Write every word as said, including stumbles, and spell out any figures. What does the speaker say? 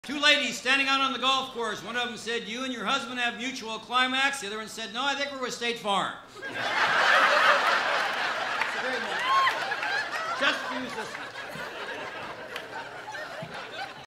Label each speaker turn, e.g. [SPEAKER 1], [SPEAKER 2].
[SPEAKER 1] Two ladies standing out on the golf course. One of them said, "You and your husband have mutual climax." The other one said, "No, I think we're with State Farm." It's a very nice. Just use this one.